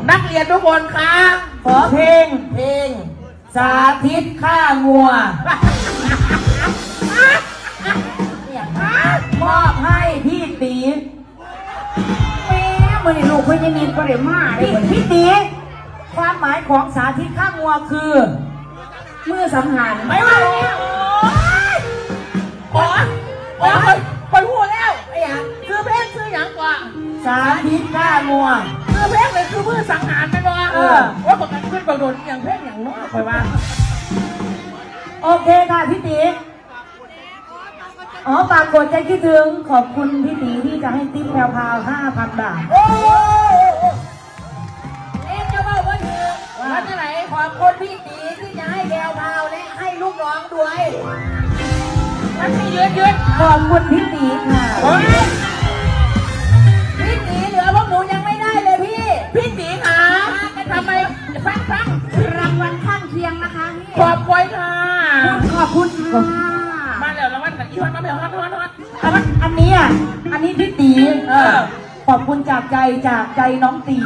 นักเรียนทุกคนครับขอเพลงสาธิตฆ่างัวมอบให้พี่ตีแม่เมื่อลูกเพื่อนยังมีปริมาพี่ตีความหมายของสาธิตฆ่างัวคือมือสังหารไม่ว่าแล้วไปพูดแล้วไอ้หยังคือเพลงชื่อหยังกว่าสาธิตฆ่างัวคือเพลงเลยคือมือสังหารไปว่าว่าปกติขึ้นบางโดนอย่างเพลงอย่างนู้นคอยว่าโอเคค่ะพี่ตีฝากกดใจคิดถึงขอบคุณพี่ตีที่จะให้ติ๊บแพรวๆ 5,000 บาทเอ็มจะบอกว่าถือว่าจะไหนขอบคุณพี่ตีที่จะให้แพรวๆและให้ลูกน้องด้วยมันไม่ยืดขอบคุณพี่ตีค่ะพี่ตีเหลือพวกหนูยังไม่ได้เลยพี่ตีขาทำไมฟังรางวัลข้างเคียงนะคะขอบคุณค่ะขอบคุณมาแล้วรางวัลกับอีวันมาแล้วอันนี้พี่ตีขอบคุณจากใจน้องตี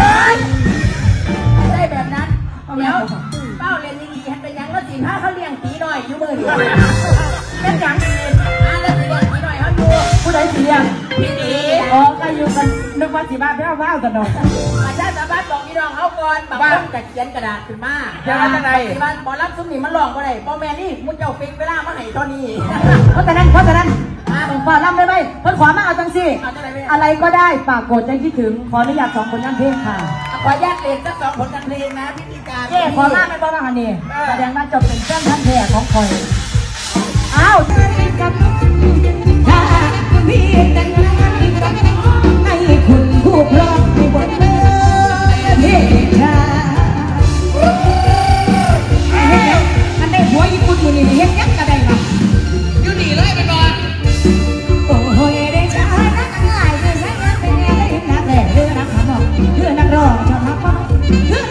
ได้แบบนั้นเดี๋ยวเป้าเรียนดีๆเป็นยังก็สิถ้าเขาเลี้ยงตีหน่อยอยู่มือเดียวนั่นยังแล้วสิเลี้ยงตีหน่อยเขาดูผู้ใดเสียงพี่ตีก็อยู่กันนึกว่าสิบ้าแพ้ว้าวกันหน่อยอาจารย์สามารถบอกพี่น้องเขาก่อนบางคนจะเขียนกระดาษขึ้นมาจะอะไรที่บ้านบอลรับซุ้มนี่มันหลอกก็ได้พ่อแม่นี่มุดเจ้าฟิกเวลามาให้ตอนนี้เพราะแต่นั้นขอรับได้ไหมเพิ่นขอมาเอาจังสิอะไรก็ได้ปากกดใจคิดถึงขออนุญาต2 คนนั่งเพลงค่ะขออนุญาตเรียนสัก2 คนนั่งเพลงนะพิธีการขอมาไม่ต้องมาเนี่ยแสดงว่าจะเป็นเพื่อนท่านแท้ของคอยอ้าวถ้าพี่แต่งงานให้คุณผู้พร้อมให้บทเพลงเพลงชามันได้หัวญี่ปุ่นอยู่นี่เฮ็ดยังกระไดมาอยู่นี่เลยไปก่อนโอ้ยได้ชานักง่ายได้ใช้งานเป็นไงได้เห็นนักแหล่เรือนักหาหมอกเรือนักรอชอบนักป้องเรือ